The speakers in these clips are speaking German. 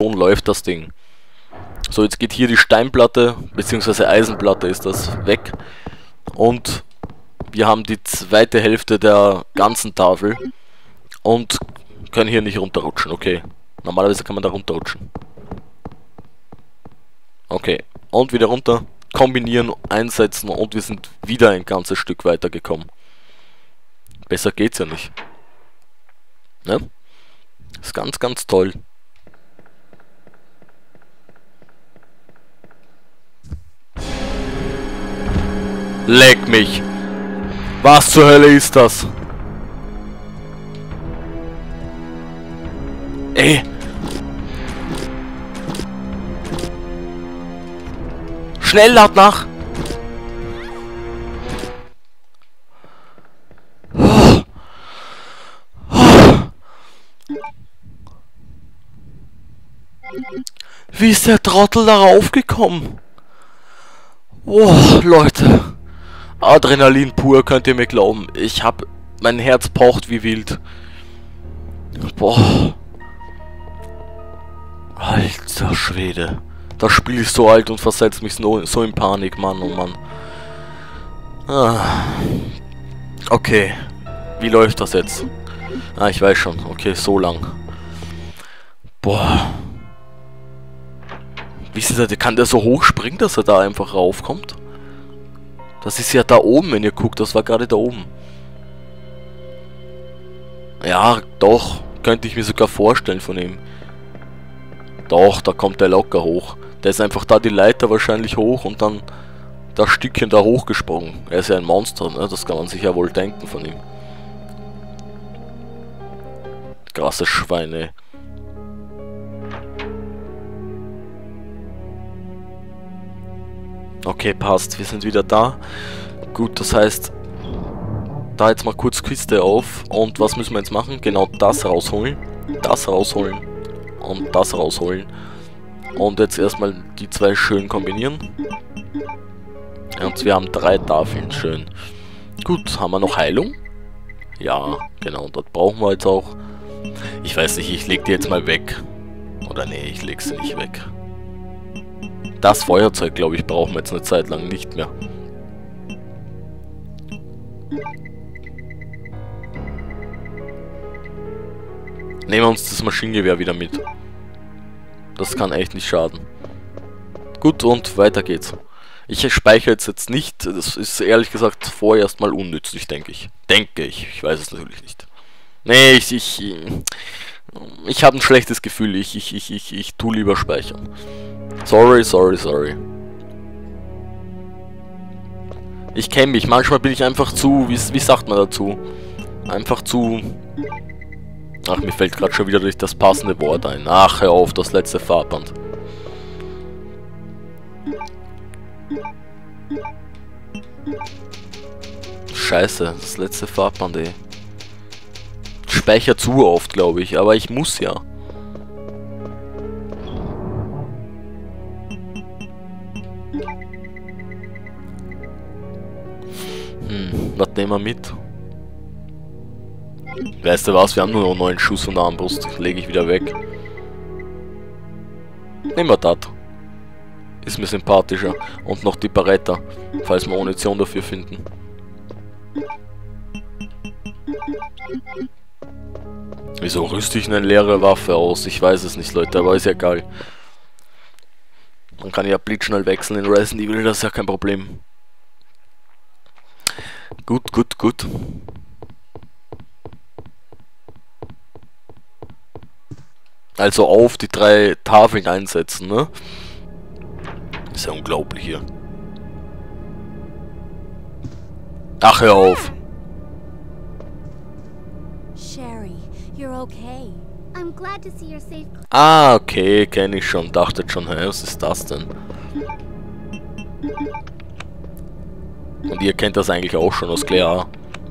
läuft das Ding. So, jetzt geht hier die Steinplatte, beziehungsweise Eisenplatte ist das, weg. Und wir haben die zweite Hälfte der ganzen Tafel. Und können hier nicht runterrutschen, okay. Normalerweise kann man da runterrutschen. Okay, und wieder runter, kombinieren, einsetzen und wir sind wieder ein ganzes Stück weiter gekommen. Besser geht's ja nicht. Ne? Ist ganz, ganz toll. Leck mich! Was zur Hölle ist das? Ey! Schnell, lad nach! Wie ist der Trottel darauf gekommen? Oh, Leute. Adrenalin pur, könnt ihr mir glauben. Mein Herz pocht wie wild. Boah. Alter Schwede. Das Spiel ist so alt und versetzt mich so in Panik, Mann, oh Mann. Ah. Okay. Wie läuft das jetzt? Ah, ich weiß schon. Okay, so lang. Boah. Wisst ihr, kann der so hoch springen, dass er da einfach raufkommt? Das ist ja da oben, wenn ihr guckt. Das war gerade da oben. Ja, doch. Könnte ich mir sogar vorstellen von ihm. Doch, da kommt der locker hoch. Der ist einfach da die Leiter wahrscheinlich hoch und dann das Stückchen da hochgesprungen. Er ist ja ein Monster, ne? Das kann man sich ja wohl denken von ihm. Krasse Schweine. Okay, passt. Wir sind wieder da. Gut, das heißt, da jetzt mal kurz Kiste auf. Und was müssen wir jetzt machen? Genau das rausholen. Das rausholen. Und das rausholen. Und jetzt erstmal die zwei schön kombinieren. Und wir haben 3 Tafeln. Schön. Gut, haben wir noch Heilung? Ja, genau. Das brauchen wir jetzt auch. Ich weiß nicht, ich leg die jetzt mal weg. Oder nee, ich leg sie nicht weg. Das Feuerzeug, glaube ich, brauchen wir jetzt eine Zeit lang nicht mehr. Nehmen wir uns das Maschinengewehr wieder mit. Das kann echt nicht schaden. Gut, und weiter geht's. Ich speichere jetzt nicht. Das ist ehrlich gesagt vorerst mal unnützlich, denke ich. Ich weiß es natürlich nicht. Nee, ich habe ein schlechtes Gefühl. Ich tu lieber speichern. Sorry. Ich kenne mich. Manchmal bin ich einfach zu, wie sagt man dazu? Einfach zu... Ach, mir fällt gerade schon wieder durch das passende Wort ein. Ach, hör auf, das letzte Farbband. Scheiße, das letzte Farbband, ey. Ich speichere zu oft, glaube ich, aber ich muss ja. Was nehmen wir mit? Weißt du was, wir haben nur noch 9 Schuss von der Armbrust. Lege ich wieder weg. Nehmen wir das. Ist mir sympathischer. Und noch die Beretta, falls wir Munition dafür finden. Wieso rüste ich eine leere Waffe aus? Ich weiß es nicht, Leute, aber ist ja geil. Man kann ja blitzschnell wechseln in Resident Evil, das ist ja kein Problem. Gut. Also auf die 3 Tafeln einsetzen, ne? Ist ja unglaublich hier. Ach, hör auf. Sherry, you're okay. I'm glad to see you're safe. Ah, okay, kenne ich schon. Dachte schon, hä, was ist das denn? Und ihr kennt das eigentlich auch schon aus Claire.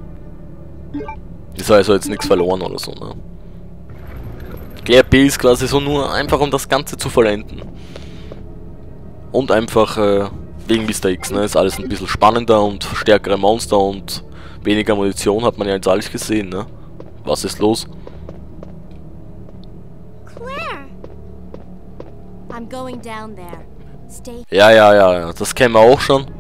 Ist also jetzt nichts verloren oder so, ne? Claire B ist quasi so nur einfach, um das Ganze zu vollenden. Und einfach wegen Mr. X, ne? Ist alles ein bisschen spannender und stärkere Monster und weniger Munition, hat man ja jetzt alles gesehen, ne? Was ist los? Claire! I'm going down there. Stay. Ja, das kennen wir auch schon.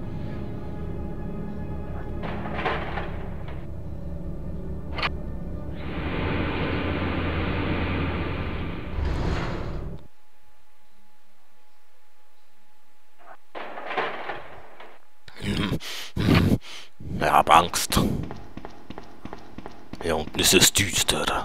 Ich hab Angst. Hier unten ist es düster.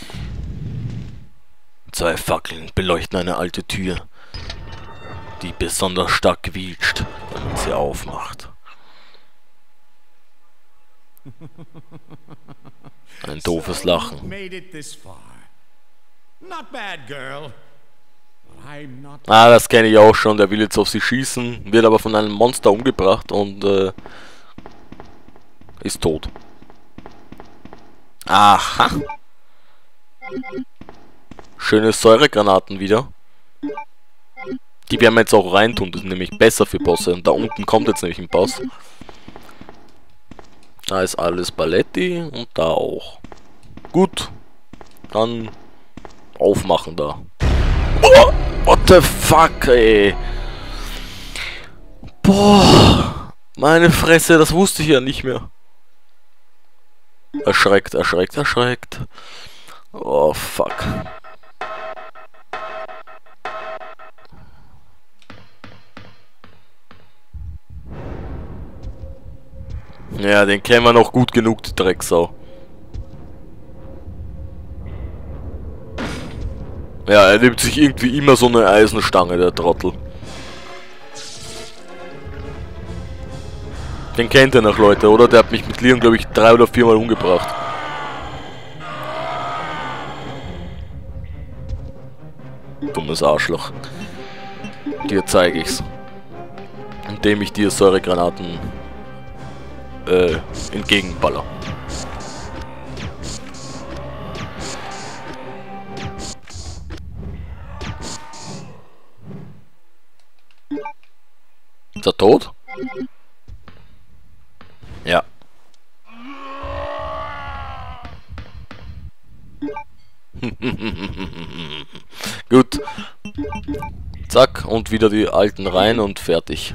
2 Fackeln beleuchten eine alte Tür, die besonders stark quietscht, wenn man sie aufmacht. Ein doofes Lachen. Ah, das kenne ich auch schon. Der will jetzt auf sie schießen, wird aber von einem Monster umgebracht und ist tot. Aha. Schöne Säuregranaten wieder. Die werden wir jetzt auch reintun, das ist nämlich besser für Bosse. Und da unten kommt jetzt nämlich ein Boss. Da ist alles Paletti und da auch. Gut. Dann aufmachen da. Oh, what the fuck, ey. Boah. Meine Fresse, das wusste ich ja nicht mehr. Erschreckt. Oh, fuck. Ja, den kennen wir noch gut genug, die Drecksau. Ja, er nimmt sich irgendwie immer so eine Eisenstange, der Trottel. Den kennt ihr noch, Leute, oder? Der hat mich mit Leon, glaube ich, 3 oder 4 Mal umgebracht. Dummes Arschloch. Dir zeige ich's. Indem ich dir Säuregranaten entgegenballer. Ist er tot? Ja. Gut. Zack, und wieder die alten rein und fertig.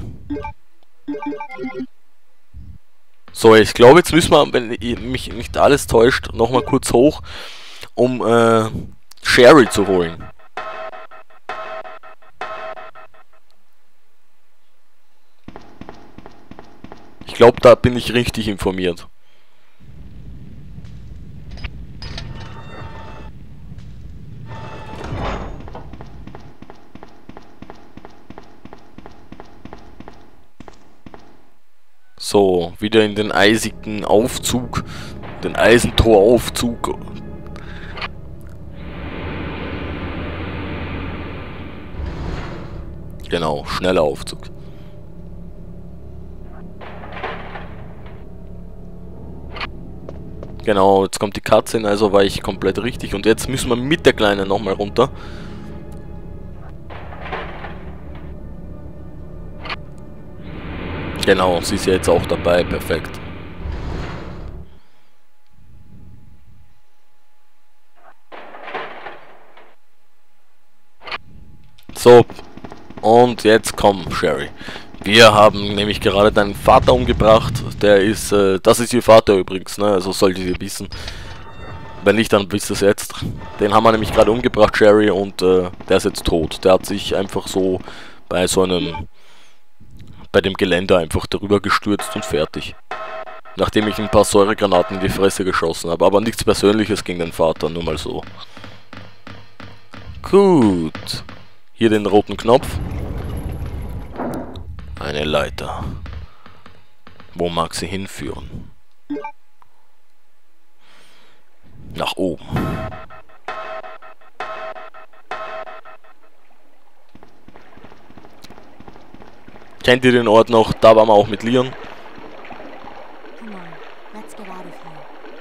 So, ich glaube, jetzt müssen wir, wenn mich nicht alles täuscht, nochmal kurz hoch, um Sherry zu holen. Ich glaube, da bin ich richtig informiert. So, wieder in den eisigen Aufzug, den Eisentoraufzug. Genau, schneller Aufzug. Genau, jetzt kommt die Cutscene, also war ich komplett richtig. Und jetzt müssen wir mit der Kleinen nochmal runter. Genau, sie ist ja jetzt auch dabei, perfekt. So, und jetzt komm, Sherry. Wir haben nämlich gerade deinen Vater umgebracht. Der ist, das ist ihr Vater übrigens, ne? Also solltet ihr wissen. Wenn nicht, dann wisst ihr es jetzt. Den haben wir nämlich gerade umgebracht, Sherry, und der ist jetzt tot. Der hat sich einfach so bei so einem, bei dem Geländer einfach darüber gestürzt und fertig. Nachdem ich ein paar Säuregranaten in die Fresse geschossen habe. Aber nichts Persönliches gegen den Vater, nur mal so. Gut. Hier den roten Knopf. Eine Leiter. Wo mag sie hinführen? Nach oben. Kennt ihr den Ort noch? Da waren wir auch mit Leon. Come on, let's get out of here.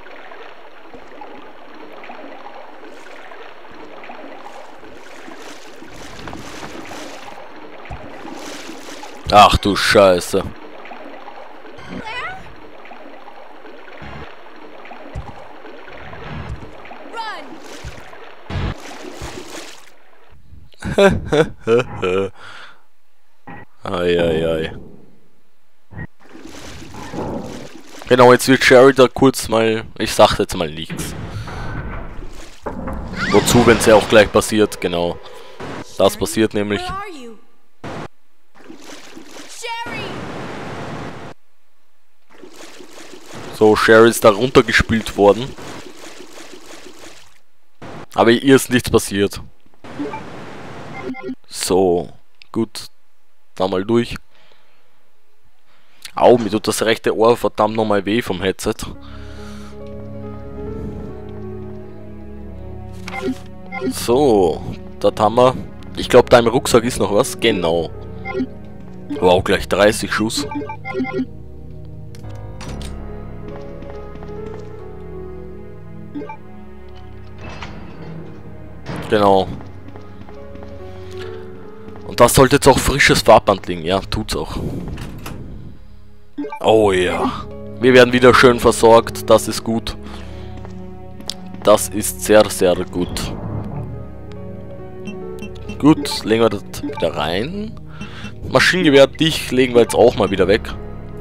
Ach du Scheiße. Eieiei. Genau, jetzt wird Sherry da kurz mal... Ich sag jetzt mal nichts. Wozu, wenn es ja auch gleich passiert, genau. Das passiert nämlich. So, Sherry ist da runtergespült worden. Aber ihr ist nichts passiert. So, gut. Da mal durch. Au, mir tut das rechte Ohr verdammt nochmal weh vom Headset. So, das haben wir. Ich glaube, da im Rucksack ist noch was. Genau. Wow, gleich 30 Schuss. Genau. Und da sollte jetzt auch frisches Farbband liegen. Ja, tut's auch. Oh ja. Wir werden wieder schön versorgt. Das ist gut. Das ist sehr, sehr gut. Gut, legen wir das wieder rein. Maschinengewehr dich legen wir jetzt auch mal wieder weg.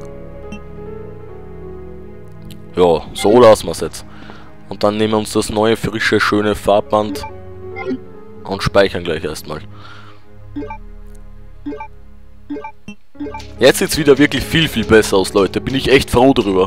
Ja, so lassen wir es jetzt. Und dann nehmen wir uns das neue, frische, schöne Farbband und speichern gleich erstmal. Jetzt sieht es wieder wirklich viel, viel besser aus, Leute. Bin ich echt froh darüber.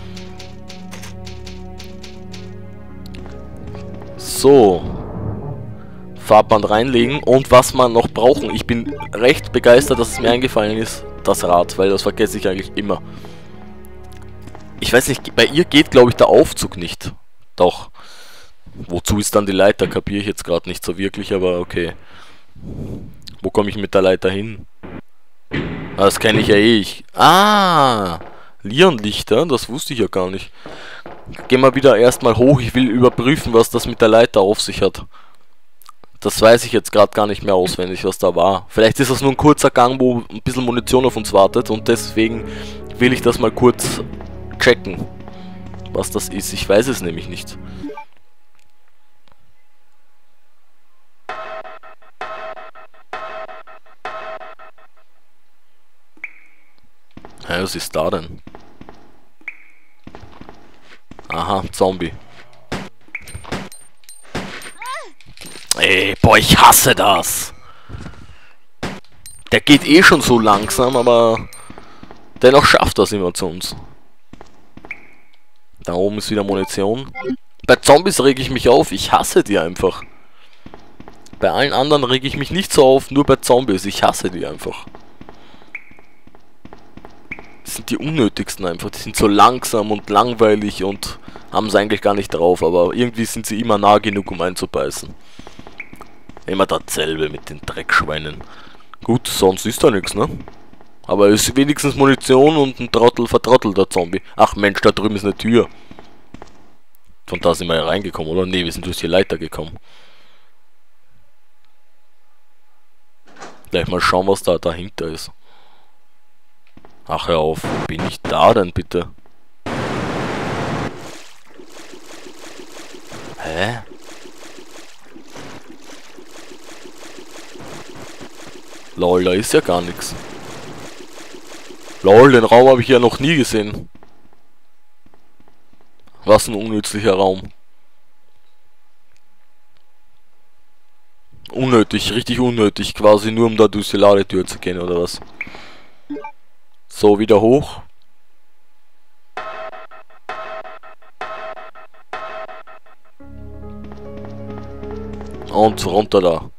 So. Farbband reinlegen. Und was wir noch brauchen. Ich bin recht begeistert, dass es mir eingefallen ist. Das Rad, weil das vergesse ich eigentlich immer. Ich weiß nicht, bei ihr geht, glaube ich, der Aufzug nicht. Doch. Wozu ist dann die Leiter? Kapiere ich jetzt gerade nicht so wirklich, aber okay. Wo komme ich mit der Leiter hin? Das kenne ich ja eh. Lionlichter, das wusste ich ja gar nicht. Gehen wir wieder erstmal hoch. Ich will überprüfen, was das mit der Leiter auf sich hat. Das weiß ich jetzt gerade gar nicht mehr auswendig, was da war. Vielleicht ist das nur ein kurzer Gang, wo ein bisschen Munition auf uns wartet. Und deswegen will ich das mal kurz checken, was das ist. Ich weiß es nämlich nicht. Ja, was ist da denn? Aha, Zombie. Ey, boah, ich hasse das. Der geht eh schon so langsam, aber dennoch schafft das immer zu uns. Da oben ist wieder Munition. Bei Zombies reg ich mich auf, ich hasse die einfach. Bei allen anderen reg ich mich nicht so auf, nur bei Zombies, ich hasse die einfach. Das sind die unnötigsten einfach, die sind so langsam und langweilig und haben es eigentlich gar nicht drauf, aber irgendwie sind sie immer nah genug, um einzubeißen. Immer dasselbe mit den Dreckschweinen. Gut, sonst ist da nichts, ne? Aber es ist wenigstens Munition und ein vertrottelter Zombie. Ach Mensch, da drüben ist eine Tür. Von da sind wir ja reingekommen, oder? Ne, wir sind durch die Leiter gekommen. Gleich mal schauen, was da dahinter ist. Ach, hör auf. Wo bin ich da denn, bitte? Hä? Lol, da ist ja gar nichts. Lol, den Raum habe ich ja noch nie gesehen. Was ein unnützlicher Raum. Unnötig, richtig unnötig, quasi nur um da durch die Ladetür zu gehen, oder was? So, wieder hoch. Und runter da.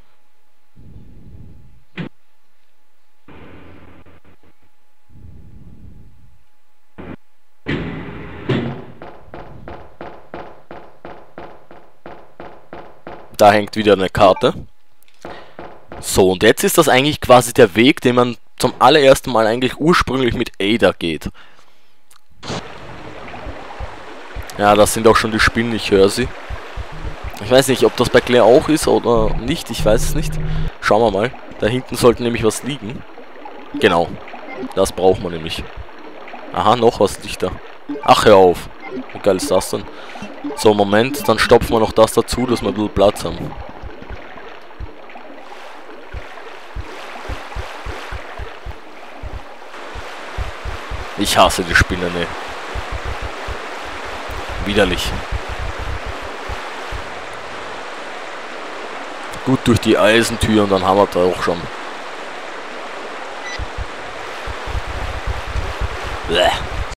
Da hängt wieder eine Karte. So, und jetzt ist das eigentlich quasi der Weg, den man zum allerersten Mal eigentlich ursprünglich mit Ada geht. Ja, das sind auch schon die Spinnen, ich höre sie. Ich weiß nicht, ob das bei Claire auch ist oder nicht, ich weiß es nicht. Schauen wir mal. Da hinten sollte nämlich was liegen. Genau, das braucht man nämlich. Aha, noch was liegt da. Ach, hör auf. Wie geil ist das denn? So, Moment, dann stopfen wir noch das dazu, dass wir ein bisschen Platz haben. Ich hasse die Spinnen, ne. Widerlich. Gut durch die Eisentür und dann haben wir da auch schon. Bäh.